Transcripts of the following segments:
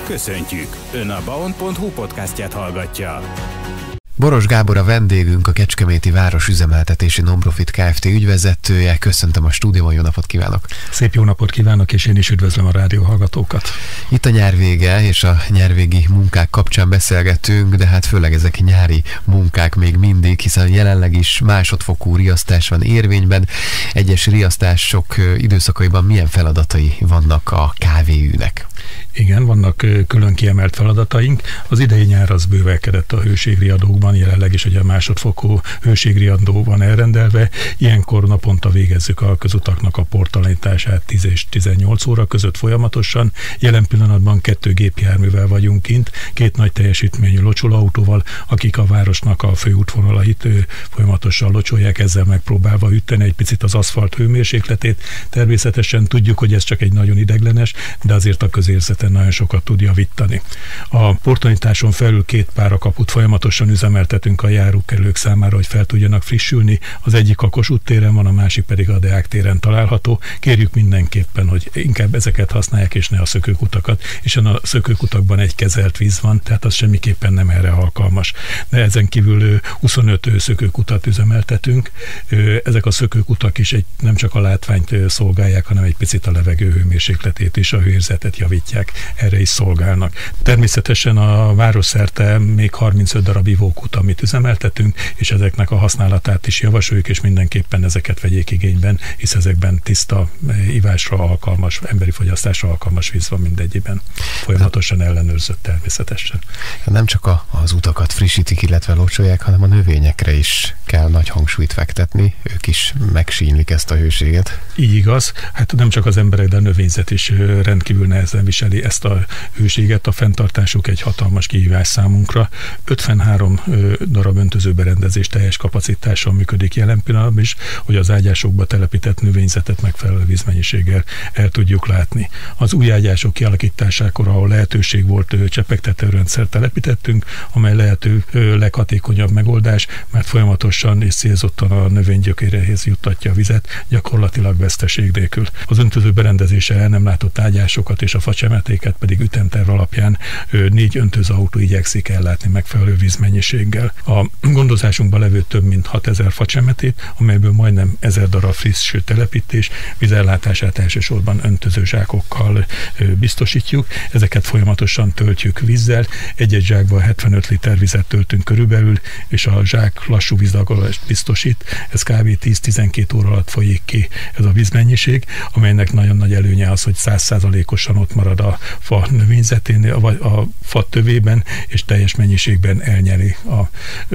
Köszöntjük! Ön a baon.hu podcastját hallgatja. Boros Gábor a vendégünk, a Kecskeméti Városüzemeltetési Nonprofit Kft. Ügyvezetője. Köszöntöm a stúdióban, jó napot kívánok! Szép jó napot kívánok, és én is üdvözlöm a rádióhallgatókat. Itt a nyár vége, és a nyárvégi munkák kapcsán beszélgetünk, de hát főleg ezek nyári munkák még mindig, hiszen jelenleg is másodfokú riasztás van érvényben. Egyes riasztások időszakaiban milyen feladatai vannak a KVÜ-nek? Igen, vannak külön kiemelt feladataink. Az idei nyár az bővelkedett a hőségriadókban, jelenleg is ugye a másodfokú hőségriadó van elrendelve. Ilyenkor naponta végezzük a közutaknak a portalanítását 10 és 18 óra között folyamatosan. Jelen pillanatban 2 gépjárművel vagyunk kint, 2 nagy teljesítményű locsolóautóval, akik a városnak a főútvonalait folyamatosan locsolják, ezzel megpróbálva üteni egy picit az aszfalt hőmérsékletét. Természetesen tudjuk, hogy ez csak egy nagyon ideglenes, de azért a közérzeten nagyon sokat tud javítani. A portalanításon felül 2 párakaput folyamatosan üzemeltetünk a járókelők számára, hogy fel tudjanak frissülni. Az egyik a Kossuth téren van, a másik pedig a Deák téren található. Kérjük mindenképpen, hogy inkább ezeket használják, és ne a szökőkutakat, és a szökőkutakban egy kezelt víz van, tehát az semmiképpen nem erre alkalmas. De ezen kívül 25 szökőkutat üzemeltetünk. Ezek a szökőkutak is nem csak a látványt szolgálják, hanem egy picit a levegő hőmérsékletét és a hőérzetet javítják, erre is szolgálnak. Természetesen a városszerte még 35 darab ivókút, amit üzemeltetünk, és ezeknek a használatát is javasoljuk, és mindenképpen ezeket vegyék igényben, hisz ezekben tiszta ivásra alkalmas, emberi fogyasztásra alkalmas víz van mindegyiben. Folyamatosan ellenőrzött természetesen. Nem csak az utakat frissítik, illetve locsolják, hanem a növényekre is kell nagy hangsúlyt fektetni, ők is megsínylik ezt a hőséget. Így igaz, hát nem csak az emberek, de a növényzet is rendkívül nehezen viseli ezt a hőséget, a fenntartásuk egy hatalmas kihívás számunkra. 53 darab öntözőberendezés teljes kapacitással működik jelen pillanatban is, hogy az ágyásokba telepített növényzetet megfelelő vízmennyiséggel el tudjuk látni. Az új ágyások kialakításakor, ahol lehetőség volt, csepegtetőrendszert telepítettünk, amely lehető leghatékonyabb megoldás, mert folyamatosan és célzottan a növény gyökéréhez juttatja a vizet, gyakorlatilag veszteség nélkül. Az öntözőberendezése el nem látott ágyásokat és a facsemetéket pedig ütemterv alapján 4 öntözőautó igyekszik ellátni megfelelő vízmennyiséggel. A gondozásunkban levő több mint 6000 facsemetét, amelyből majdnem 1000 darab friss telepítés, vízellátását elsősorban öntözőzsákokkal biztosítjuk. Ezeket folyamatosan töltjük vízzel, egy-egy zsákban 75 liter vizet töltünk körülbelül, és a zsák lassú vízlagolást biztosít. Ez kb. 10-12 óra alatt folyik ki ez a vízmennyiség, amelynek nagyon nagy előnye az, hogy 100%-osan ott marad a fa növényzeténél, vagy a fa tövében, és teljes mennyiségben elnyeli a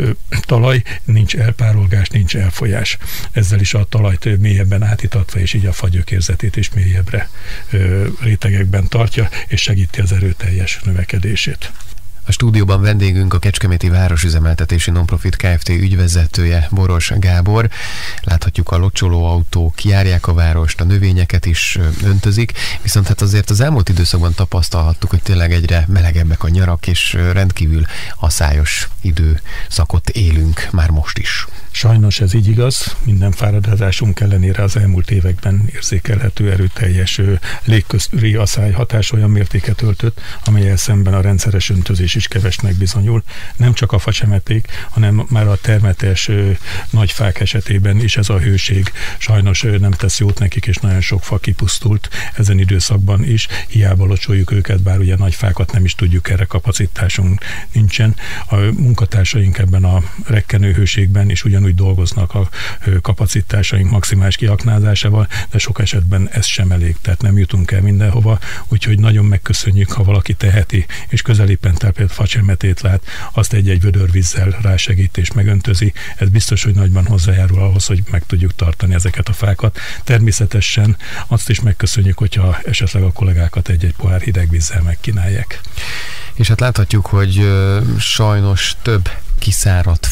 talaj, nincs elpárolgás, nincs elfolyás. Ezzel is a talajt mélyebben átítatva, és így a fa gyökérzetét is mélyebbre rétegekben tartja, és segíti az erőteljes növekedését. A stúdióban vendégünk a Kecskeméti Városüzemeltetési Nonprofit Kft. Ügyvezetője, Boros Gábor. Láthatjuk, a locsolóautók járják a várost, a növényeket is öntözik, viszont hát azért az elmúlt időszakban tapasztalhattuk, hogy tényleg egyre melegebbek a nyarak, és rendkívül asszályos időszakot élünk már most is. Sajnos ez így igaz, minden fáradozásunk ellenére az elmúlt években érzékelhető erőteljes légköri asszály hatás olyan mértéket öltött, amellyel szemben a rendszeres öntözés is kevesnek bizonyul. Nem csak a facsemeték, hanem már a termetes nagy fák esetében is ez a hőség sajnos nem tesz jót nekik, és nagyon sok fa kipusztult ezen időszakban is. Hiába locsoljuk őket, bár ugye nagy fákat nem is tudjuk, erre kapacitásunk nincsen. A munkatársaink ebben a rekkenő hőségben is ugyanúgy dolgoznak a kapacitásaink maximális kiaknázásával, de sok esetben ez sem elég, tehát nem jutunk el mindenhova, úgyhogy nagyon megköszönjük, ha valaki teheti, és közelében telepített facsemetét lát, azt egy-egy vödörvízzel rásegít és megöntözi. Ez biztos, hogy nagyban hozzájárul ahhoz, hogy meg tudjuk tartani ezeket a fákat. Természetesen azt is megköszönjük, hogyha esetleg a kollégákat egy-egy pohár hideg vízzel megkínálják. És hát láthatjuk, hogy sajnos több kiszáradt fa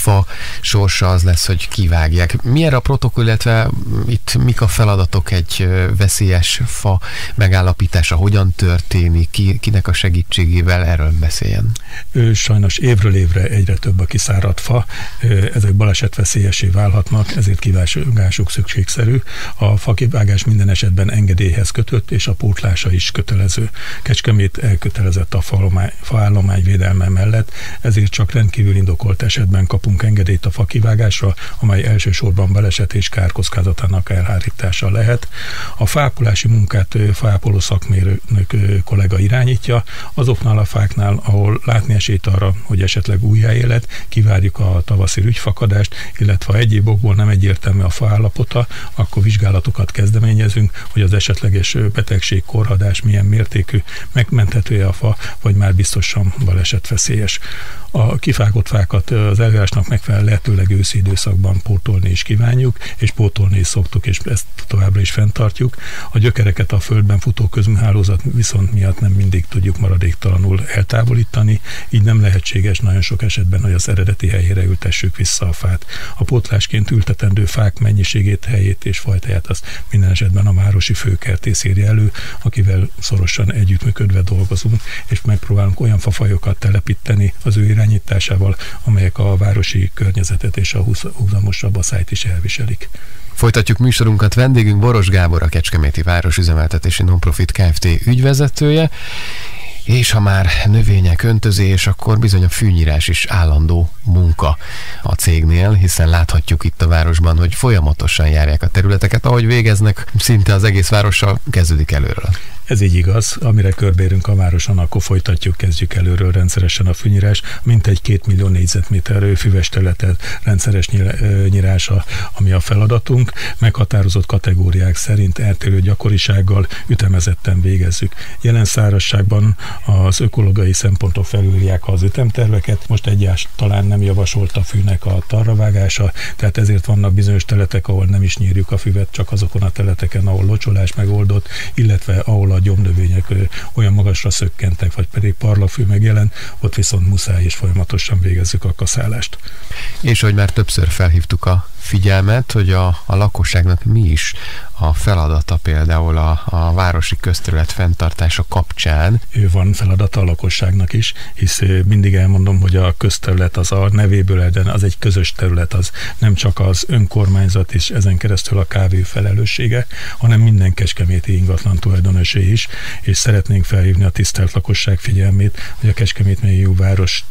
fa sorsa az lesz, hogy kivágják. Milyen a protokoll, illetve itt mik a feladatok egy veszélyes fa megállapítása, hogyan történik, kinek a segítségével, erről beszéljen? Sajnos évről évre egyre több a kiszáradt fa, ezek balesetveszélyessé válhatnak, ezért kivágásuk szükségszerű. A fakivágás minden esetben engedélyhez kötött, és a pótlása is kötelező. Kecskemét elkötelezett a faállomány védelme mellett, ezért csak rendkívül indokolt esetben kapunk engedélyt a fakivágásra, amely elsősorban baleset és kárkockázatának elhárítása lehet. A fápolási munkát faápoló szakmérnök kollega irányítja. Azoknál a fáknál, ahol látni esélyt arra, hogy esetleg újjáélet, kivárjuk a tavaszi rügyfakadást, illetve ha egyéb okból nem egyértelmű a fa állapota, akkor vizsgálatokat kezdeményezünk, hogy az esetleges betegség, korhadás milyen mértékű, megmenthető-e a fa, vagy már biztosan balesetveszélyes. A kifágott fákat az eljárásnak megfelelően lehetőleg őszi időszakban pótolni is kívánjuk, és pótolni is szoktuk, és ezt továbbra is fenntartjuk. A gyökereket a földben futó közműhálózat viszont miatt nem mindig tudjuk maradéktalanul eltávolítani, így nem lehetséges nagyon sok esetben, hogy az eredeti helyére ültessük vissza a fát. A pótlásként ültetendő fák mennyiségét, helyét és fajtáját azt minden esetben a városi főkertész írja elő, akivel szorosan együttműködve dolgozunk, és megpróbálunk olyan fafajokat telepíteni az ő irányításával, amelyek a városi környezetet és a húzamosabb asszályt is elviselik. Folytatjuk műsorunkat, vendégünk Boros Gábor, a Kecskeméti Városüzemeltetési Nonprofit Kft. Ügyvezetője, és ha már növények, öntözés, akkor bizony a fűnyírás is állandó munka a cégnél, hiszen láthatjuk itt a városban, hogy folyamatosan járják a területeket, ahogy végeznek, szinte az egész várossal kezdődik előről. Ez így igaz, amire körbérünk a városon, akkor kezdjük előről rendszeresen a fűnyírás, mintegy 2 millió négyzetméter füves területet rendszeres nyírása, ami a feladatunk. Meghatározott kategóriák szerint eltérő gyakorisággal ütemezetten végezzük. Jelen szárazságban az ökológiai szempontok felülírják az ütemterveket, most egyáltalán nem javasolt a fűnek a tarravágása, tehát ezért vannak bizonyos területek, ahol nem is nyírjuk a füvet, csak azokon a területeken, ahol locsolás megoldott, illetve ahol a gyomnövények olyan magasra szökkentek, vagy pedig parlafű megjelent, ott viszont muszáj és folyamatosan végezzük a kaszálást. És hogy már többször felhívtuk a figyelmet, hogy a lakosságnak mi is a feladata például a városi közterület fenntartása kapcsán. Van feladata a lakosságnak is, hisz mindig elmondom, hogy a közterület az a nevéből eredően, az egy közös terület, az nem csak az önkormányzat és ezen keresztül a KV felelőssége, hanem minden kecskeméti ingatlan tulajdonosé is, és szeretnénk felhívni a tisztelt lakosság figyelmét, hogy a Kecskemét-megyei város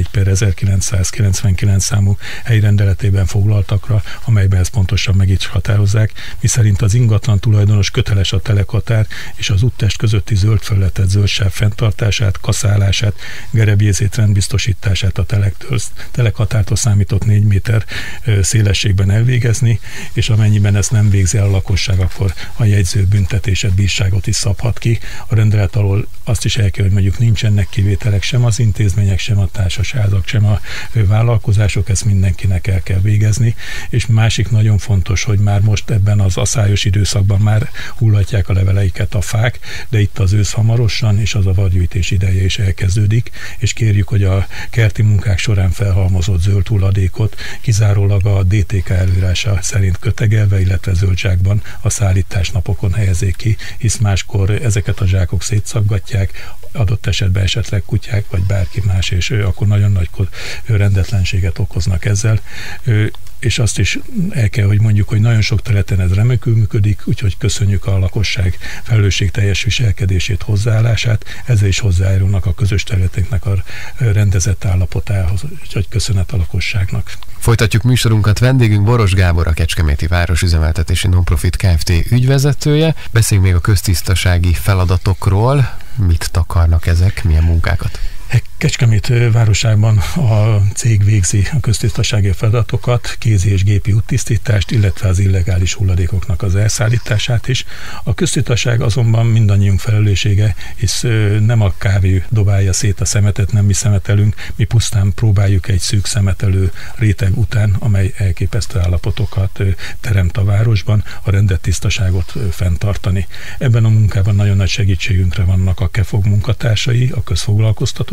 14/1999 számú helyrendeletében foglaltakra, amelyben ezt pontosan meg is határozzák, miszerint az ingatlan tulajdonos köteles a telekhatár és az úttest közötti zöld felületet, zöldsáv fenntartását, kaszálását, gerebjézét, rendbiztosítását a telekhatártól számított 4 méter szélességben elvégezni, és amennyiben ezt nem végzi el a lakosság, akkor a jegyző büntetéset, bírságot is szabhat ki. A rendelet alól azt is el kell, hogy mondjuk nincsenek kivételek, sem az intézmények, sem a társaságok, sem a vállalkozások, ezt mindenkinek el kell végezni, és másik nagyon fontos, hogy már most ebben az aszályos időszakban már hullatják a leveleiket a fák, de itt az ősz hamarosan, és az a vadgyűjtés ideje is elkezdődik, és kérjük, hogy a kerti munkák során felhalmozott zöld hulladékot kizárólag a DTK előírása szerint kötegelve, illetve zöld zsákban a szállításnapokon helyezzék ki, hisz máskor ezeket a zsákok szétszaggatják, adott esetben esetleg kutyák, vagy bárki más, és akkor nagyon nagy rendetlenséget okoznak ezzel. És azt is el kell, hogy mondjuk, hogy nagyon sok területen ez remekül működik, úgyhogy köszönjük a lakosság felelősségteljes viselkedését, hozzáállását, ezzel is hozzájárulnak a közös területeknek a rendezett állapotához, úgyhogy köszönet a lakosságnak. Folytatjuk műsorunkat, vendégünk Boros Gábor, a Kecskeméti Városüzemeltetési Nonprofit Kft. Ügyvezetője. Beszéljünk még a köztisztasági feladatokról. Mit takarnak ezek, milyen munkákat? Kecskemét városában a cég végzi a köztisztasági feladatokat, kézi és gépi úttisztítást, illetve az illegális hulladékoknak az elszállítását is. A köztisztaság azonban mindannyiunk felelőssége, hisz nem a kávé dobálja szét a szemetet, nem mi szemetelünk, mi pusztán próbáljuk egy szűk szemetelő réteg után, amely elképesztő állapotokat teremt a városban, a rendet, tisztaságot fenntartani. Ebben a munkában nagyon nagy segítségünkre vannak a KEFOG munkatársai, a közfoglalkoztatott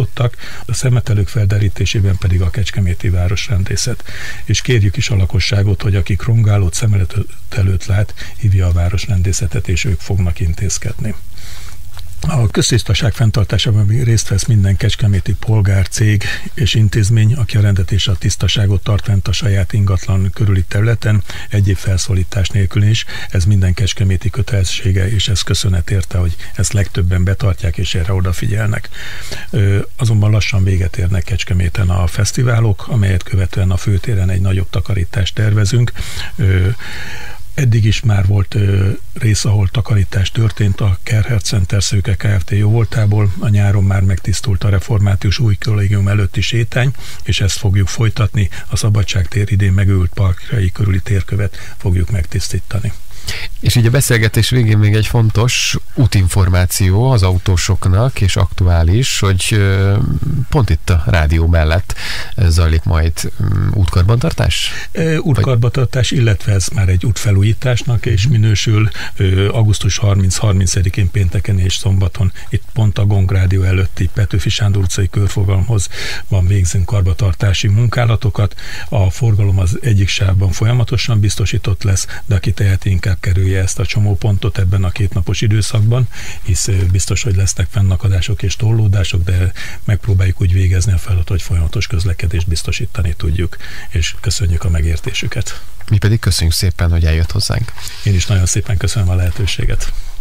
hivatottak, a szemetelők felderítésében pedig a Kecskeméti Városrendészet. És kérjük is a lakosságot, hogy aki krongálót, szemetelőt lát, hívja a Városrendészetet, és ők fognak intézkedni. A köztisztaság fenntartásában részt vesz minden kecskeméti polgár, cég és intézmény, aki a rendet és a tisztaságot tart fent a saját ingatlan körüli területen, egyéb felszólítás nélkül is. Ez minden kecskeméti kötelessége, és ez köszönet érte, hogy ezt legtöbben betartják és erre odafigyelnek. Azonban lassan véget érnek Kecskeméten a fesztiválok, amelyet követően a főtéren egy nagyobb takarítást tervezünk. Eddig is már volt rész, ahol takarítás történt a Kerhert Center Szőke Kft. Jóvoltából. A nyáron már megtisztult a Református Új Kollégium előtti sétány, és ezt fogjuk folytatni. A Szabadságtér idén megőrült parkjai körüli térkövet fogjuk megtisztítani. És így a beszélgetés végén még egy fontos útinformáció az autósoknak, és aktuális, hogy pont itt a rádió mellett zajlik majd útkarbantartás? Útkarbantartás, illetve ez már egy útfelújításnak, és minősül augusztus 30-31-én pénteken és szombaton itt pont a Gong Rádió előtti Petőfi Sándor utcai körforgalomhoz van végzünk karbantartási munkálatokat. A forgalom az egyik sávban folyamatosan biztosított lesz, de aki teheti, inkább kerülje ezt a csomópontot ebben a 2 napos időszakban, hisz biztos, hogy lesznek fennakadások és torlódások, de megpróbáljuk úgy végezni a feladatot, hogy folyamatos közlekedést biztosítani tudjuk, és köszönjük a megértésüket. Mi pedig köszönjük szépen, hogy eljött hozzánk. Én is nagyon szépen köszönöm a lehetőséget.